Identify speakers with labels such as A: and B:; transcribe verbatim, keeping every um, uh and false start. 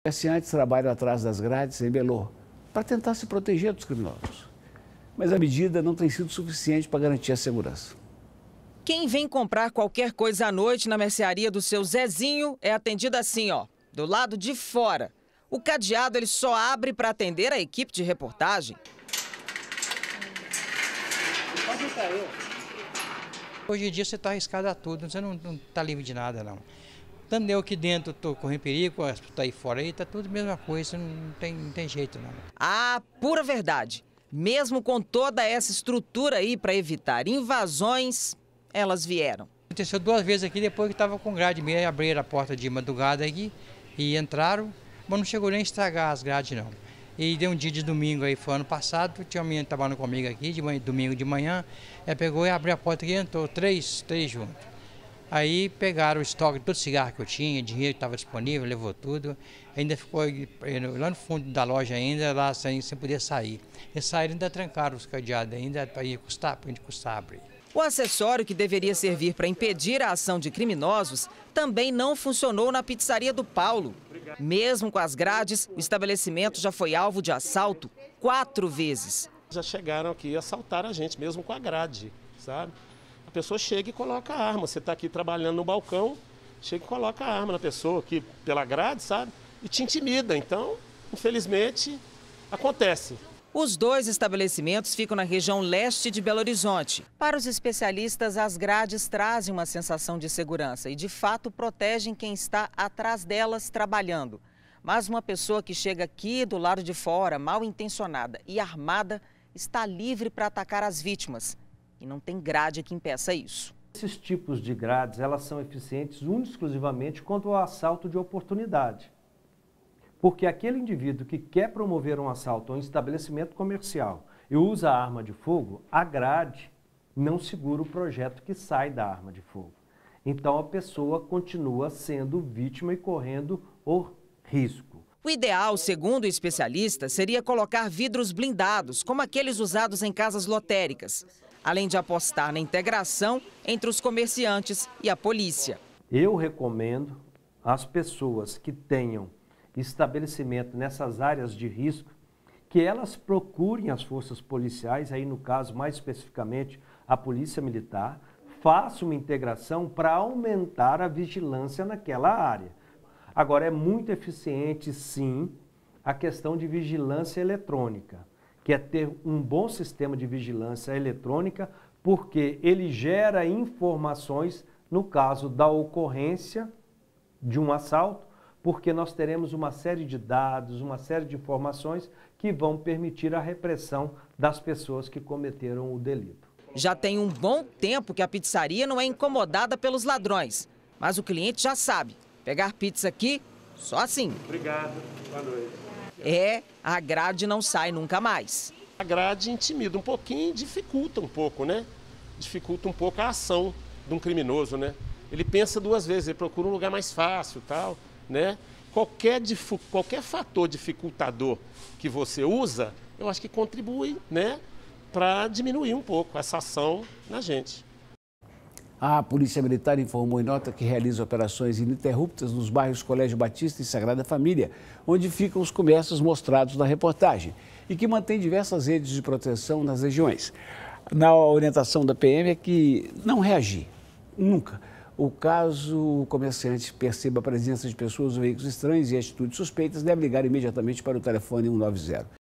A: Comerciantes trabalham atrás das grades em Belo para tentar se proteger dos criminosos. Mas a medida não tem sido suficiente para garantir a segurança.
B: Quem vem comprar qualquer coisa à noite na mercearia do seu Zezinho é atendido assim, ó, do lado de fora. O cadeado ele só abre para atender a equipe de reportagem.
C: Hoje em dia você está arriscado a tudo, você não está livre de nada, não. Tanto eu aqui dentro estou correndo perigo, está aí fora aí, está tudo a mesma coisa, não tem, não tem jeito, não.
B: Ah, pura verdade. Mesmo com toda essa estrutura aí para evitar invasões, elas vieram.
C: Aconteceu duas vezes aqui, depois que estava com grade meio, abriram a porta de madrugada aqui e entraram, mas não chegou nem a estragar as grades, não. E deu um dia de domingo aí, foi ano passado, tinha uma menina trabalhando comigo aqui, de manhã, domingo de manhã, ela pegou e abriu a porta aqui e entrou, três, três juntos. Aí pegaram o estoque de todo cigarro que eu tinha, dinheiro que estava disponível, levou tudo. Ainda ficou lá no fundo da loja ainda, lá sem, sem poder sair. E saíram ainda trancaram os cadeados ainda para ir custar, para a gente custar abrir.
B: O acessório que deveria servir para impedir a ação de criminosos também não funcionou na pizzaria do Paulo. Mesmo com as grades, o estabelecimento já foi alvo de assalto quatro vezes.
D: Já chegaram aqui e assaltaram a gente, mesmo com a grade, sabe? A pessoa chega e coloca a arma. Você está aqui trabalhando no balcão, chega e coloca a arma na pessoa aqui pela grade, sabe? E te intimida. Então, infelizmente, acontece.
B: Os dois estabelecimentos ficam na região leste de Belo Horizonte. Para os especialistas, as grades trazem uma sensação de segurança e, de fato, protegem quem está atrás delas trabalhando. Mas uma pessoa que chega aqui do lado de fora, mal intencionada e armada, está livre para atacar as vítimas. E não tem grade que impeça isso.
E: Esses tipos de grades, elas são eficientes única e exclusivamente contra o assalto de oportunidade. Porque aquele indivíduo que quer promover um assalto a um estabelecimento comercial e usa a arma de fogo, a grade não segura o projeto que sai da arma de fogo. Então a pessoa continua sendo vítima e correndo o risco.
B: O ideal, segundo o especialista, seria colocar vidros blindados, como aqueles usados em casas lotéricas, além de apostar na integração entre os comerciantes e a polícia.
E: Eu recomendo às pessoas que tenham estabelecimento nessas áreas de risco, que elas procurem as forças policiais, aí no caso mais especificamente a Polícia Militar, façam uma integração para aumentar a vigilância naquela área. Agora, é muito eficiente, sim, a questão de vigilância eletrônica, que é ter um bom sistema de vigilância eletrônica, porque ele gera informações no caso da ocorrência de um assalto, porque nós teremos uma série de dados, uma série de informações que vão permitir a repressão das pessoas que cometeram o delito.
B: Já tem um bom tempo que a pizzaria não é incomodada pelos ladrões, mas o cliente já sabe, pegar pizza aqui, só assim.
D: Obrigado, boa noite.
B: É, a grade não sai nunca mais.
D: A grade intimida um pouquinho, dificulta um pouco, né? Dificulta um pouco a ação de um criminoso, né? Ele pensa duas vezes, ele procura um lugar mais fácil, tal. Né? Qualquer, qualquer fator dificultador que você usa, eu acho que contribui, né, para diminuir um pouco essa ação na gente.
A: A Polícia Militar informou em nota que realiza operações ininterruptas nos bairros Colégio Batista e Sagrada Família, onde ficam os comércios mostrados na reportagem, e que mantém diversas redes de proteção nas regiões. Na orientação da P M é que não reagir, nunca. O caso o comerciante perceba a presença de pessoas ou veículos estranhos e atitudes suspeitas, deve ligar imediatamente para o telefone cento e noventa.